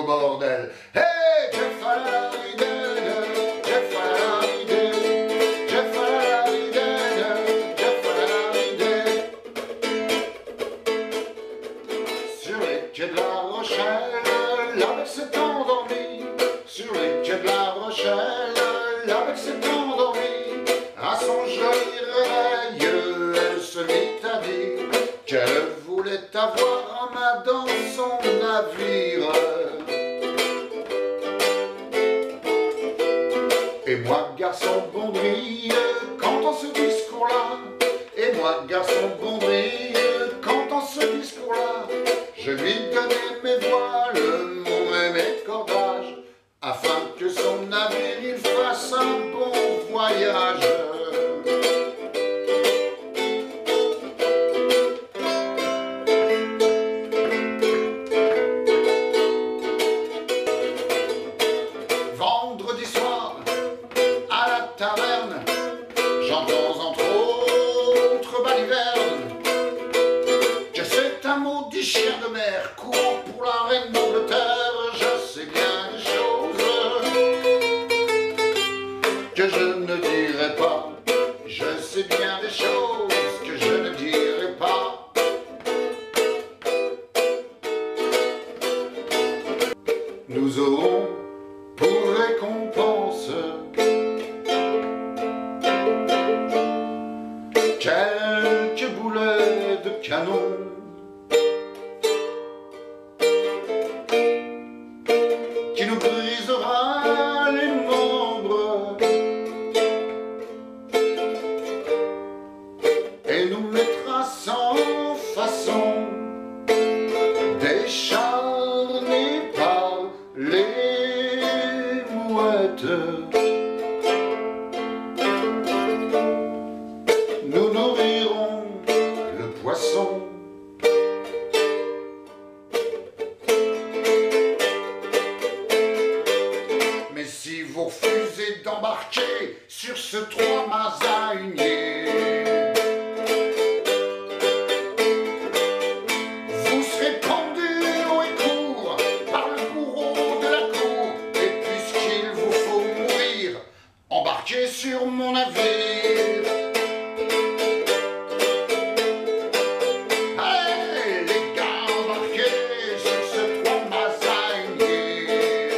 bordel. Hey, Jeff Hallyday, Jeff Hallyday, Jeff Hallyday, Jeff Hallyday. Sur les quais de La Rochelle, la belle s'est endormie. Sur les quais de La Rochelle, la belle s'est endormie. À son joli réveil, elle se mit à dire qu'elle voulait avoir un mât dans son navire. Et moi, garçon bondrille, qu'entends ce discours-là? Et moi, garçon bondrille, qu'entends ce discours-là? Je lui donnais mes voiles, mon mes cordages, afin que son navire il fasse un bon voyage. Vendredi soir, à la taverne, j'entends entre autres balivernes que c'est un maudit chien de mer courant pour la reine d'Angleterre. Je sais bien des choses que je ne dirai pas. Je sais bien des choses que je ne dirai pas. Nous aurons pour récompense quelques boulets de canon qui nous brisera les membres et nous mettra sans façon décharnés par les mouettes. Nous nourrirons le poisson. Mais si vous refusez d'embarquer sur ce 3 mâts à hunier, vous serez pendu haut et court par le bourreau de la cour. Et puisqu'il vous faut mourir, embarquez sur mon navire. Allez les gars, embarquez sur ce 3 mâts à hunier.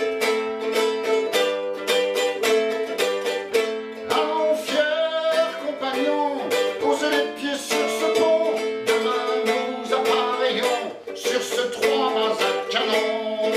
Allons fiers compagnons, posez les pieds sur ce pont. Demain nous appareillons sur ce 3 mâts à canon.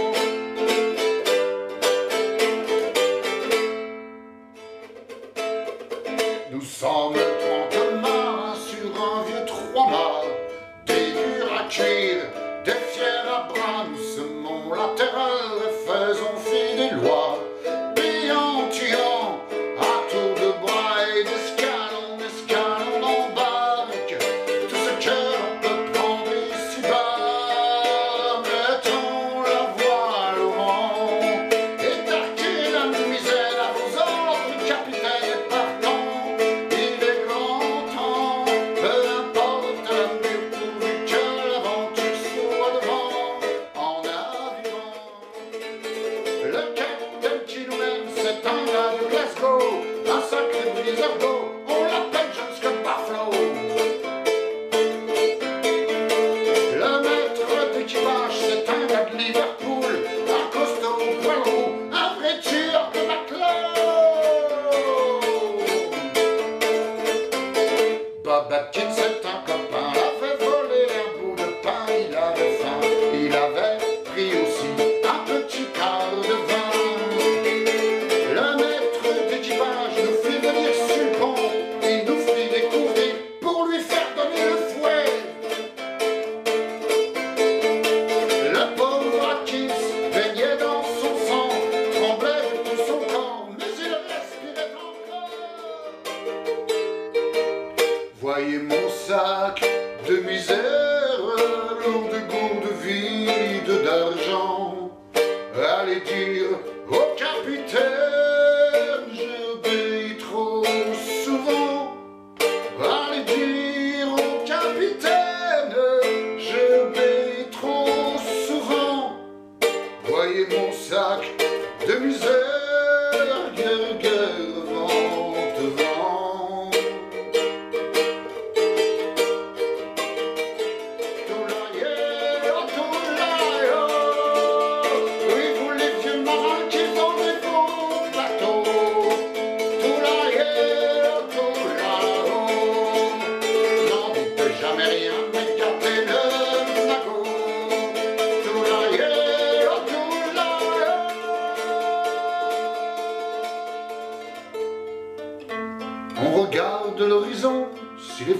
Nous sommes 30 mâts sur un vieux 3 mâts, des durs à cuire, des fiers à bras. Nous semons la terreur et faisons fi des lois, pillant, tuant, à tour de bras et d'escale on embarque tout ce que l'on peut prendre ici-bas. Mettons la voile au vent et tarquez la nuisette à vos ordres, capitaine et partant. Il est grand temps, peu importe la mur pourvu que l'aventure soit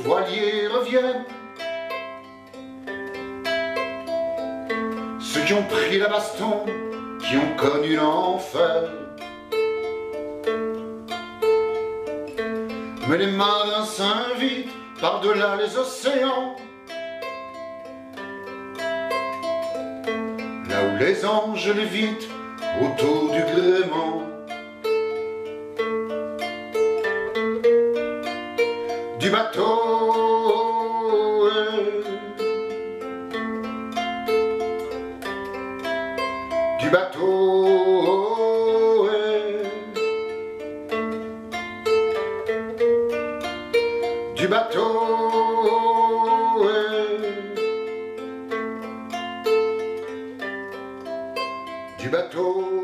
voiliers reviennent. Ceux qui ont pris la baston, qui ont connu l'enfer. Mais les marins s'invitent par-delà les océans, là où les anges lévitent autour du gréement. Du bateau, du bateau, du bateau, du bateau.